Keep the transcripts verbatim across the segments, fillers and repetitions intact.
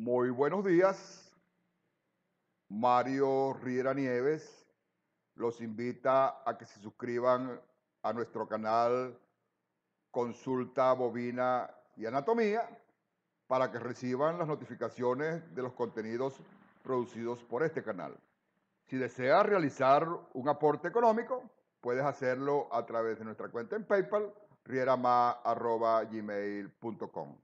Muy buenos días, Mario Riera Nieves los invita a que se suscriban a nuestro canal Consulta Bovina y Anatomía para que reciban las notificaciones de los contenidos producidos por este canal. Si deseas realizar un aporte económico, puedes hacerlo a través de nuestra cuenta en PayPal, rierama arroba gmail punto com.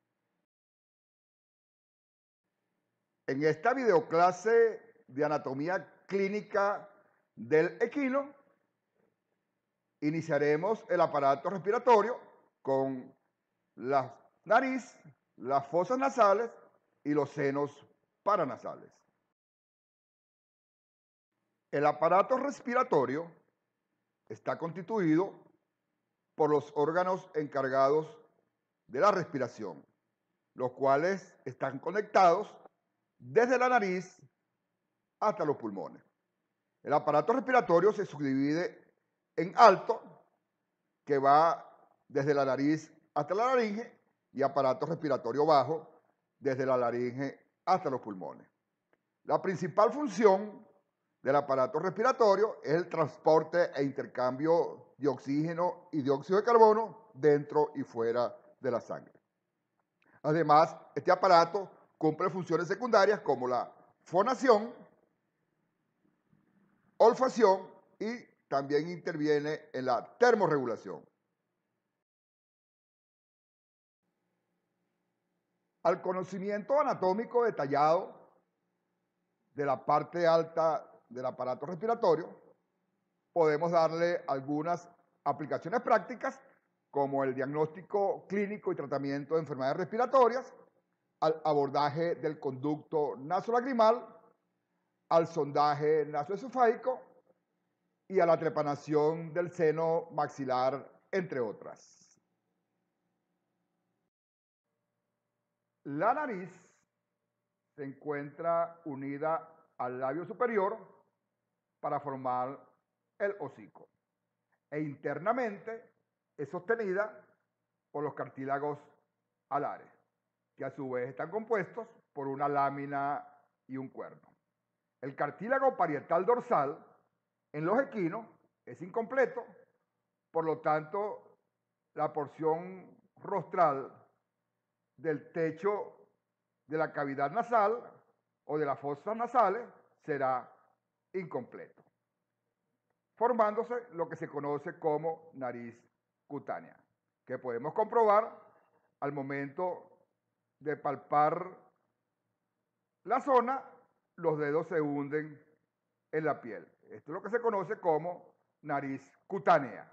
En esta videoclase de anatomía clínica del equino, iniciaremos el aparato respiratorio con la nariz, las fosas nasales y los senos paranasales. El aparato respiratorio está constituido por los órganos encargados de la respiración, los cuales están conectados desde la nariz hasta los pulmones. El aparato respiratorio se subdivide en alto, que va desde la nariz hasta la laringe, y aparato respiratorio bajo, desde la laringe hasta los pulmones. La principal función del aparato respiratorio es el transporte e intercambio de oxígeno y dióxido de carbono dentro y fuera de la sangre. Además, este aparato cumple funciones secundarias como la fonación, olfacción y también interviene en la termorregulación. Al conocimiento anatómico detallado de la parte alta del aparato respiratorio, podemos darle algunas aplicaciones prácticas como el diagnóstico clínico y tratamiento de enfermedades respiratorias, al abordaje del conducto nasolacrimal, al sondaje nasoesofágico y a la trepanación del seno maxilar, entre otras. La nariz se encuentra unida al labio superior para formar el hocico e internamente es sostenida por los cartílagos alares, que a su vez están compuestos por una lámina y un cuerno. El cartílago parietal dorsal en los equinos es incompleto, por lo tanto la porción rostral del techo de la cavidad nasal o de las fosas nasales será incompleto, formándose lo que se conoce como nariz cutánea, que podemos comprobar al momento de palpar la zona, los dedos se hunden en la piel. Esto es lo que se conoce como nariz cutánea.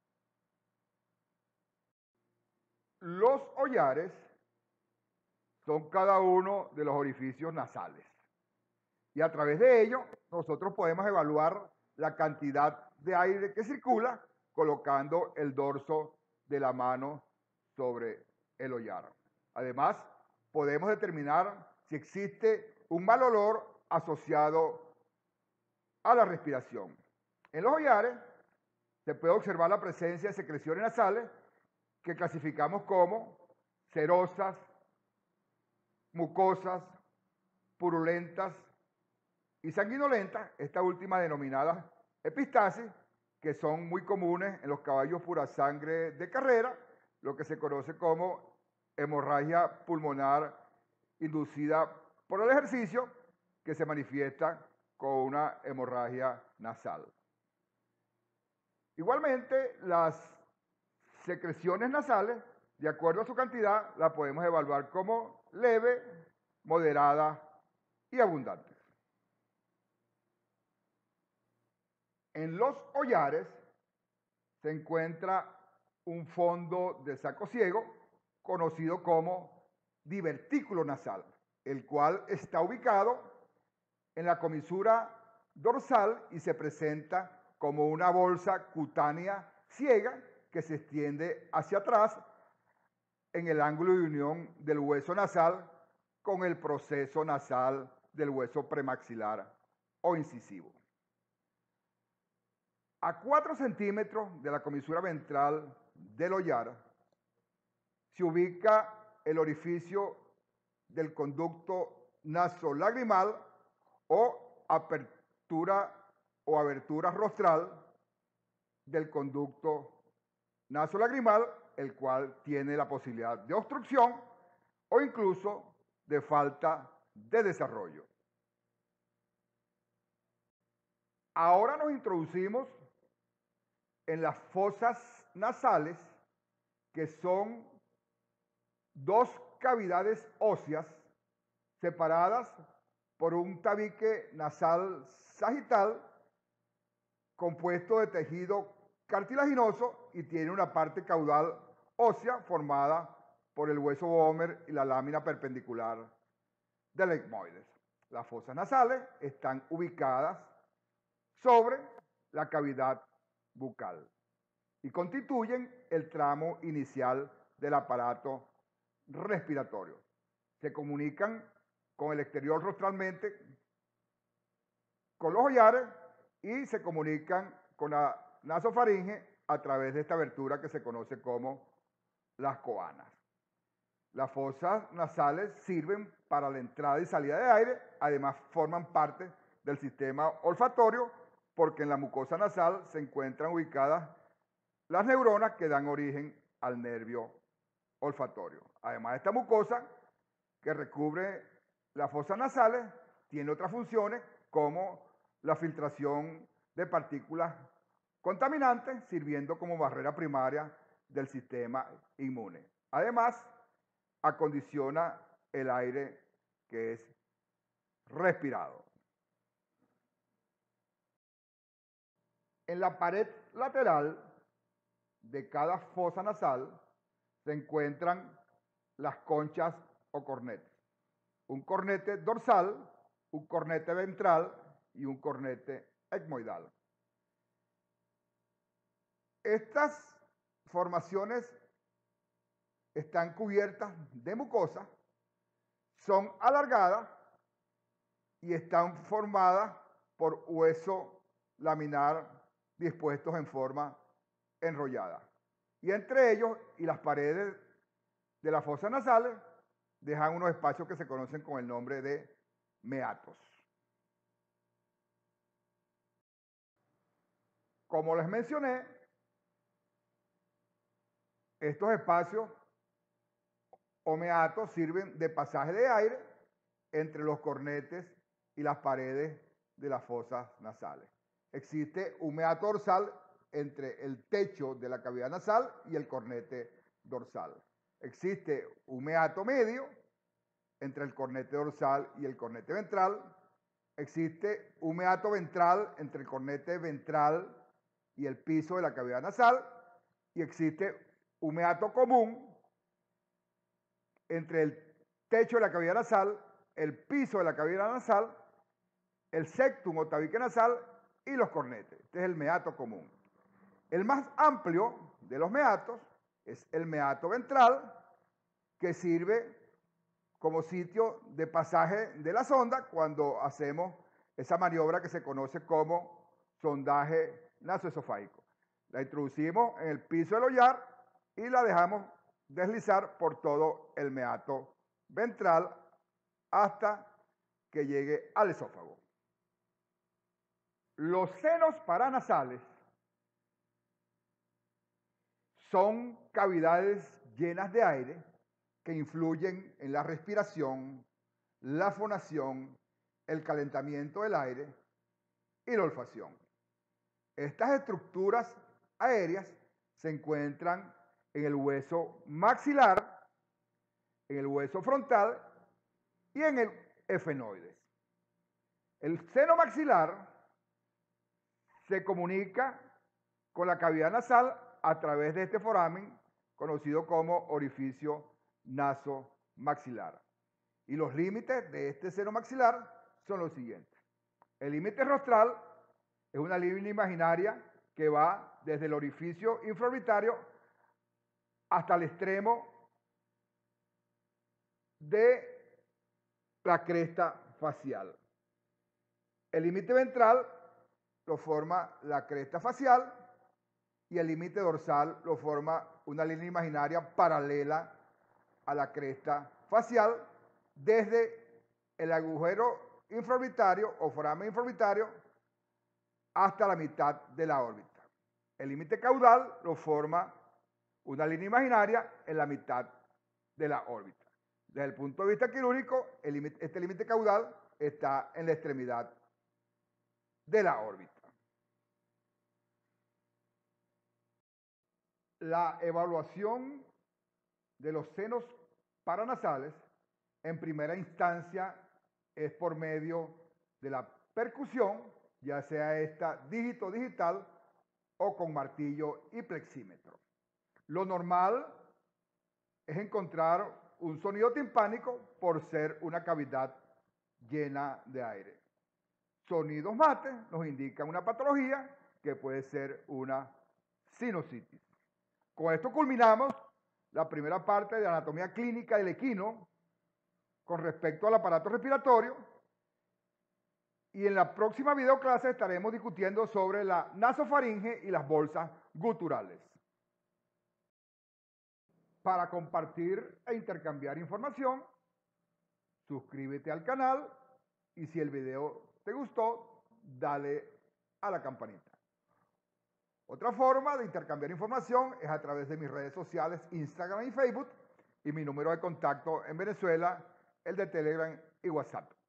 Los hollares son cada uno de los orificios nasales. Y a través de ello, nosotros podemos evaluar la cantidad de aire que circula colocando el dorso de la mano sobre el hollar. Además, podemos determinar si existe un mal olor asociado a la respiración. En los hollares se puede observar la presencia de secreciones nasales que clasificamos como cerosas, mucosas, purulentas y sanguinolentas, esta última denominada epistasis, que son muy comunes en los caballos pura sangre de carrera, lo que se conoce como hemorragia pulmonar inducida por el ejercicio, que se manifiesta con una hemorragia nasal. Igualmente, las secreciones nasales, de acuerdo a su cantidad, la podemos evaluar como leve, moderada y abundante. En los hollares se encuentra un fondo de saco ciego conocido como divertículo nasal, el cual está ubicado en la comisura dorsal y se presenta como una bolsa cutánea ciega que se extiende hacia atrás en el ángulo de unión del hueso nasal con el proceso nasal del hueso premaxilar o incisivo. A cuatro centímetros de la comisura ventral del hollar se ubica el orificio del conducto nasolagrimal o apertura o abertura rostral del conducto nasolagrimal, el cual tiene la posibilidad de obstrucción o incluso de falta de desarrollo. Ahora nos introducimos en las fosas nasales, que son dos cavidades óseas separadas por un tabique nasal sagital compuesto de tejido cartilaginoso y tiene una parte caudal ósea formada por el hueso Vomer y la lámina perpendicular del etmoides. Las fosas nasales están ubicadas sobre la cavidad bucal y constituyen el tramo inicial del aparato respiratorio. Se comunican con el exterior rostralmente, con los hollares, y se comunican con la nasofaringe a través de esta abertura que se conoce como las coanas. Las fosas nasales sirven para la entrada y salida de aire, además forman parte del sistema olfatorio porque en la mucosa nasal se encuentran ubicadas las neuronas que dan origen al nervio olfatorio. Además, esta mucosa que recubre las fosas nasales tiene otras funciones como la filtración de partículas contaminantes, sirviendo como barrera primaria del sistema inmune. Además, acondiciona el aire que es respirado. En la pared lateral de cada fosa nasal se encuentran las conchas o cornetes. Un cornete dorsal, un cornete ventral y un cornete etmoidal. Estas formaciones están cubiertas de mucosa, son alargadas y están formadas por hueso laminar dispuestos en forma enrollada. Y entre ellos y las paredes de las fosas nasales dejan unos espacios que se conocen con el nombre de meatos. Como les mencioné, estos espacios o meatos sirven de pasaje de aire entre los cornetes y las paredes de las fosas nasales. Existe un meato dorsal entre el techo de la cavidad nasal y el cornete dorsal. Existe un meato medio entre el cornete dorsal y el cornete ventral. Existe un meato ventral entre el cornete ventral y el piso de la cavidad nasal. Y existe un meato común entre el techo de la cavidad nasal, el piso de la cavidad nasal, el septum o tabique nasal y los cornetes. Este es el meato común. El más amplio de los meatos es el meato ventral, que sirve como sitio de pasaje de la sonda cuando hacemos esa maniobra que se conoce como sondaje nasoesofágico. La introducimos en el piso del hollar y la dejamos deslizar por todo el meato ventral hasta que llegue al esófago. Los senos paranasales son cavidades llenas de aire que influyen en la respiración, la fonación, el calentamiento del aire y la olfacción. Estas estructuras aéreas se encuentran en el hueso maxilar, en el hueso frontal y en el efenoides. El seno maxilar se comunica con la cavidad nasal a través de este foramen conocido como orificio nasomaxilar. Y los límites de este seno maxilar son los siguientes. El límite rostral es una línea imaginaria que va desde el orificio infraorbitario hasta el extremo de la cresta facial. El límite ventral lo forma la cresta facial y el límite dorsal lo forma una línea imaginaria paralela a la cresta facial desde el agujero infraorbitario o foramen infraorbitario hasta la mitad de la órbita. El límite caudal lo forma una línea imaginaria en la mitad de la órbita. Desde el punto de vista quirúrgico, el límite, este límite caudal está en la extremidad de la órbita. La evaluación de los senos paranasales en primera instancia es por medio de la percusión, ya sea esta dígito digital o con martillo y plexímetro. Lo normal es encontrar un sonido timpánico por ser una cavidad llena de aire. Sonidos mates nos indican una patología que puede ser una sinusitis. Con esto culminamos la primera parte de anatomía clínica del equino con respecto al aparato respiratorio, y en la próxima videoclase estaremos discutiendo sobre la nasofaringe y las bolsas guturales. Para compartir e intercambiar información, suscríbete al canal y si el video te gustó, dale a la campanita. Otra forma de intercambiar información es a través de mis redes sociales, Instagram y Facebook, y mi número de contacto en Venezuela, el de Telegram y WhatsApp.